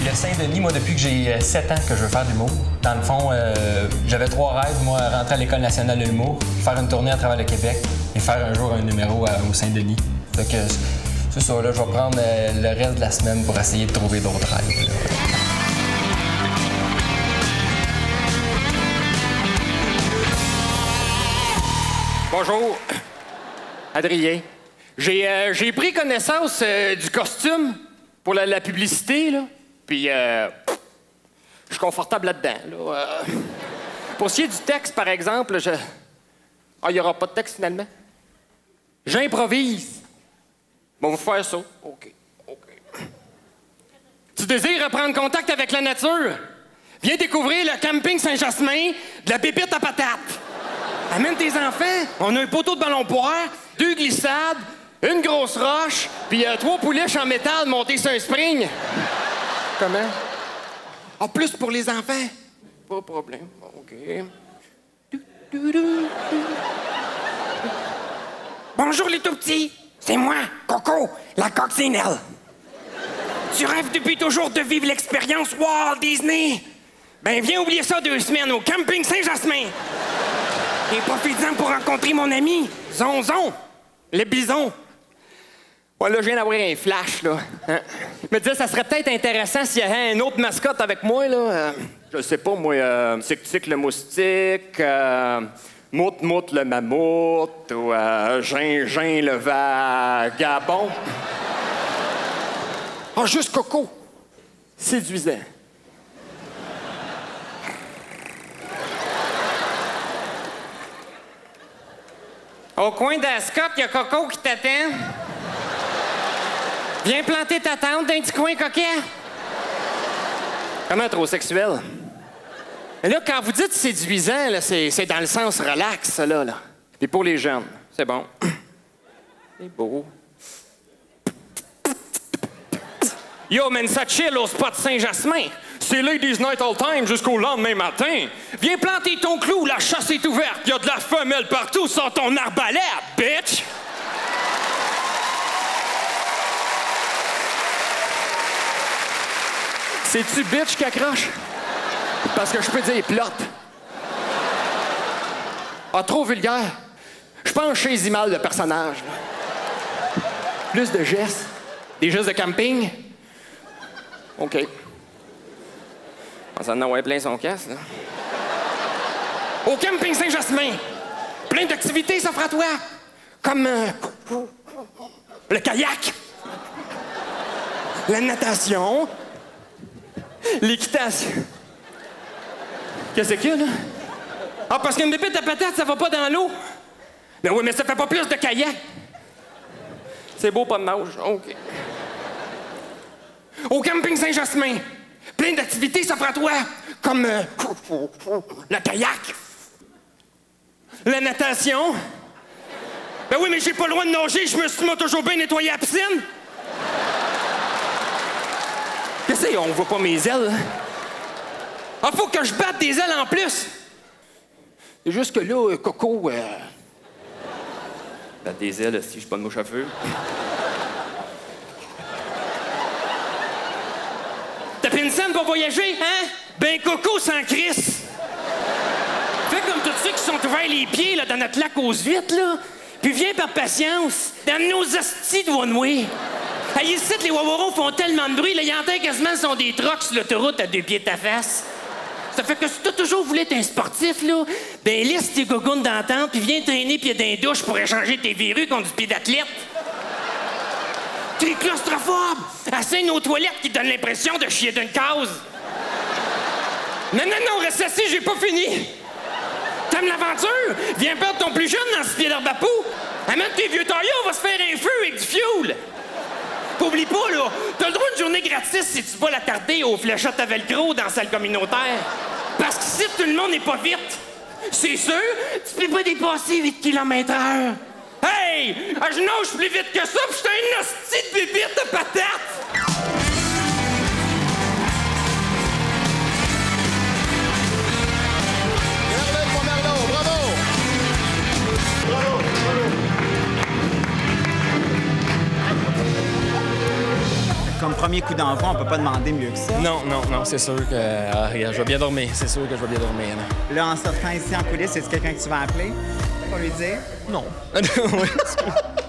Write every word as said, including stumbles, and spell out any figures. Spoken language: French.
Le Saint-Denis, moi, depuis que j'ai sept ans que je veux faire de l'humour. Dans le fond, euh, j'avais trois rêves. Moi, rentrer à l'École nationale de l'humour, faire une tournée à travers le Québec et faire un jour un numéro à, au Saint-Denis. Fait que c'est ça, là, je vais prendre euh, le reste de la semaine pour essayer de trouver d'autres rêves. Là. Bonjour, Adrien. J'ai euh, j'ai pris connaissance euh, du costume pour la, la publicité, là. Puis, euh, je suis confortable là-dedans, là. Euh, pour ce qui est du texte, par exemple, je... Ah, il n'y aura pas de texte, finalement? J'improvise. Bon, vous faire ça. OK, OK. Tu désires reprendre contact avec la nature? Viens découvrir le camping Saint-Jasmin de la pépite à patate. Amène tes enfants. On a un poteau de ballon poire, deux glissades, une grosse roche, puis euh, trois pouliches en métal montées sur un spring. Comment? En plus pour les enfants. Pas de problème. OK. Bonjour les tout-petits. C'est moi, Coco, la coccinelle. Tu rêves depuis toujours de vivre l'expérience Walt Disney? Ben viens oublier ça deux semaines au camping Saint-Jasmin. Et profite-en pour rencontrer mon ami, Zonzon, le bison. Ouais, là, je viens d'avoir un flash, là. Hein? Je me disais, ça serait peut-être intéressant s'il y avait un autre mascotte avec moi, là. Euh, je sais pas, moi, euh, Tic-Tic le moustique, euh, Mout-Mout le mammouth, ou euh, Gin-Gin le vagabond. Ah, juste Coco. Séduisant. Au coin d'Ascot, il y a Coco qui t'attend. Viens planter ta tente dans un petit coin coquet. Comment trop sexuel? Mais là, quand vous dites séduisant, là, c'est, c'est dans le sens relax, ça, là, là. Et pour les jeunes, c'est bon. C'est beau. Yo, man, ça chill au spot Saint-Jasmin. C'est Ladies Night All Time jusqu'au lendemain matin. Viens planter ton clou, la chasse est ouverte. Il y a de la femelle partout sans ton arbalète, bitch! C'est-tu bitch qui accroche? Parce que je peux dire plot. Ah, trop vulgaire. Je pense chez Zimal, le personnage. Là. Plus de gestes. Des gestes de camping. OK. Ça en a plein son casse, là. Au camping Saint-Jasmin, plein d'activités s'offrent à toi. Comme euh, le kayak, la natation, l'équitation. Qu'est-ce qu'il y a, là? Ah, parce qu'une bébête à patate, ça va pas dans l'eau. Ben oui, mais ça fait pas plus de kayak. C'est beau, pas de nage. OK. Au camping Saint-Jasmin, plein d'activités s'offrent à toi, comme euh, le kayak, la natation. Ben oui, mais j'ai pas le droit de nager, je me suis moi, toujours bien nettoyé la piscine. Qu'est-ce que c'est? On voit pas mes ailes, hein? Ah, faut que je batte des ailes en plus. C'est juste que là, euh, Coco... Euh... Battre des ailes, si je suis pas de mouche à feu. T'as pris une scène pour voyager, hein? Ben Coco sans crisse. Fais comme tous ceux qui sont ouverts les pieds là, dans notre lac aux huîtres, là. Puis viens par patience, dans nos hosties de one-way. Hey, ici, les wawaros font tellement de bruit, là, ils entendent quasiment sont des trucks sur l'autoroute à deux pieds de ta face. Ça fait que si t'as toujours voulu être un sportif, là, ben laisse tes gougounes dans la tente, puis viens traîner pieds d'un douche pour échanger tes verrues contre du pied d'athlète. T'es claustrophobe! Assigne aux toilettes qui donnent l'impression de chier d'une case. Non, non, non, reste assis, j'ai pas fini. T'aimes l'aventure? Viens perdre ton plus jeune dans ce pied d'herbe à poux. Amène tes vieux taillots, on va se faire un feu avec du fioul. Oublie pas, là, t'as le droit d'une journée gratis si tu vas la tarder aux fléchettes à velcro dans la salle communautaire. Parce qu'ici, tout le monde n'est pas vite. C'est sûr, tu peux pas dépasser huit kilomètres heure. Hey! Je nage plus vite que ça, pis j'étais une hostie de bébite de patate! Merveille pour Merlot, bravo! Bravo, bravo! Comme premier premier coup d'envoi, on peut pas demander mieux que ça. Non, non, non, c'est sûr que ah, regarde, je vais bien dormir. C'est sûr que je vais bien dormir. Là, Là en sortant ici en coulisses, c'est quelqu'un que tu vas appeler pour lui dire? non. Oui,